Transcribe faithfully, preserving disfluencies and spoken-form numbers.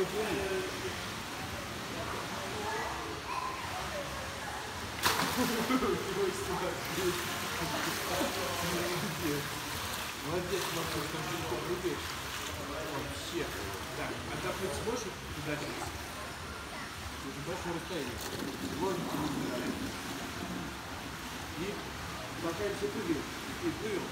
Молодец, Максим, там далеко прыгаешь. Вообще. Так, отдохнуть сможешь туда сейчас? Уже большое расстояние. Можно и пока я все прыгаю. И прыгал.